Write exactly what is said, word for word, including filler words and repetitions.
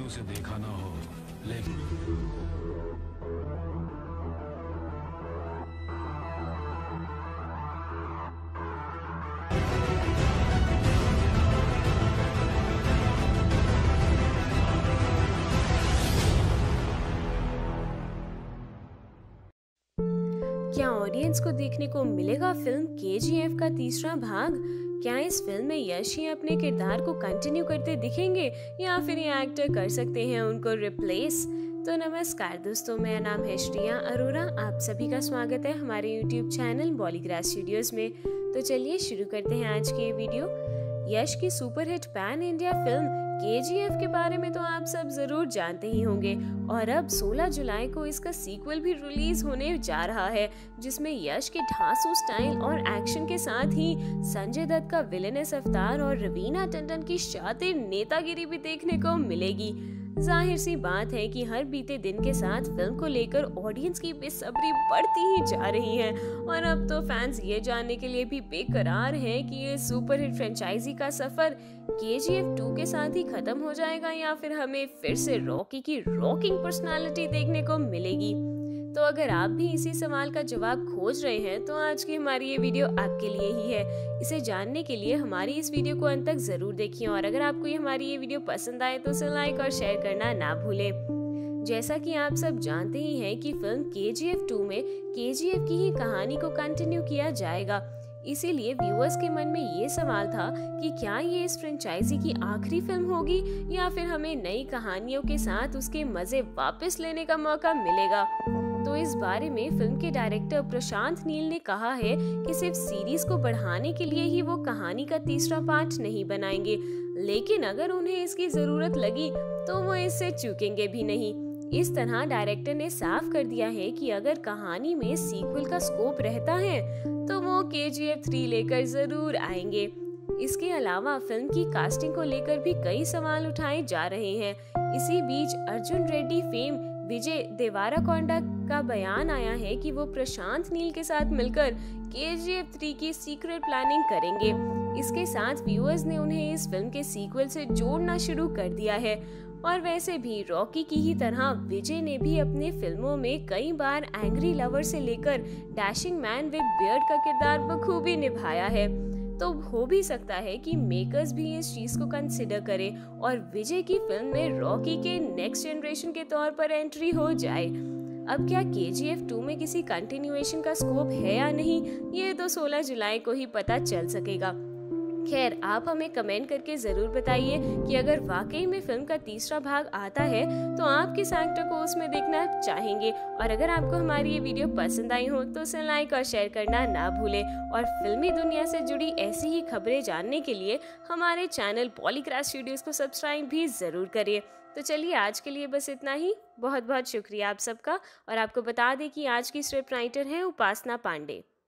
उसे देखा ना हो, लेकिन क्या ऑडियंस को देखने को मिलेगा फिल्म के जी एफ का तीसरा भाग? क्या इस फिल्म में यश ही अपने किरदार को कंटिन्यू करते दिखेंगे या फिर ये एक्टर कर सकते हैं उनको रिप्लेस? तो नमस्कार दोस्तों, मेरा नाम है श्रिया अरोरा। आप सभी का स्वागत है हमारे यूट्यूब चैनल बॉलीग्रास स्टूडियोज में। तो चलिए शुरू करते हैं आज की ये वीडियो। यश की सुपरहिट पैन इंडिया फिल्म के जी एफ के बारे में तो आप सब जरूर जानते ही होंगे, और अब सोलह जुलाई को इसका सीक्वल भी रिलीज होने जा रहा है, जिसमें यश के ढांसू स्टाइल और एक्शन के साथ ही संजय दत्त का विलेनस अवतार और रवीना टंडन की शातिर नेतागिरी भी देखने को मिलेगी। जाहिर सी बात है कि हर बीते दिन के साथ फिल्म को लेकर ऑडियंस की बेसब्री बढ़ती ही जा रही है, और अब तो फैंस ये जानने के लिए भी बेकरार हैं कि ये सुपरहिट फ्रेंचाइजी का सफर के जी एफ टू के साथ ही खत्म हो जाएगा या फिर हमें फिर से रॉकी की रॉकिंग पर्सनालिटी देखने को मिलेगी। तो अगर आप भी इसी सवाल का जवाब खोज रहे हैं तो आज की हमारी ये वीडियो आपके लिए ही है। इसे जानने के लिए हमारी इस वीडियो को अंत तक जरूर देखिए, और अगर आपको ये हमारी ये वीडियो पसंद आए तो उसे लाइक और शेयर करना ना भूलें। जैसा कि आप सब जानते ही हैं कि फिल्म के जी एफ टू में के जी एफ की ही कहानी को कंटिन्यू किया जाएगा, इसीलिए व्यूअर्स के मन में ये सवाल था कि क्या ये इस फ्रेंचाइजी की आखिरी फिल्म होगी या फिर हमें नई कहानियों के साथ उसके मजे वापस लेने का मौका मिलेगा। तो इस बारे में फिल्म के डायरेक्टर प्रशांत नील ने कहा है कि सिर्फ सीरीज को बढ़ाने के लिए ही वो कहानी का तीसरा पार्ट नहीं बनाएंगे, लेकिन अगर उन्हें इसकी जरूरत लगी तो वो इससे चूकेंगे भी नहीं। इस तरह डायरेक्टर ने साफ कर दिया है कि अगर कहानी में सीक्वल का स्कोप रहता है तो वो के जी एफ थ्री लेकर जरूर आएंगे। इसके अलावा फिल्म की कास्टिंग को लेकर भी कई सवाल उठाए जा रहे हैं। इसी बीच अर्जुन रेड्डी फेम विजय देवराकोंडा का बयान आया है कि वो प्रशांत नील के साथ मिलकर के जी एफ थ्री की सीक्रेट प्लानिंग करेंगे। इसके साथ व्यूअर्स ने उन्हें इस फिल्म के सीक्वल से जोड़ना शुरू कर दिया है। और वैसे भी रॉकी की ही तरह विजय ने भी अपने फिल्मों में कई बार एंग्री लवर से लेकर डैशिंग मैन विद बियर्ड का किरदार बखूबी निभाया है। तो हो भी सकता है कि मेकर्स भी इस चीज को कंसिडर करें और विजय की फिल्म में रॉकी के नेक्स्ट जनरेशन के तौर पर एंट्री हो जाए। अब क्या के जी एफ टू में किसी कंटिन्यूएशन का स्कोप है या नहीं, ये तो सोलह जुलाई को ही पता चल सकेगा। खैर, आप हमें कमेंट करके जरूर बताइए कि अगर वाकई में फिल्म का तीसरा भाग आता है तो आप किस एक्टर को उसमें देखना चाहेंगे। और अगर आपको हमारी ये वीडियो पसंद आई हो तो उसे लाइक और शेयर करना ना भूलें, और फिल्मी दुनिया से जुड़ी ऐसी ही खबरें जानने के लिए हमारे चैनल बॉलीग्रास स्टूडियोज को सब्सक्राइब भी जरूर करिए। तो चलिए आज के लिए बस इतना ही। बहुत बहुत शुक्रिया आप सबका, और आपको बता दें कि आज की स्क्रिप्ट राइटर है उपासना पांडे।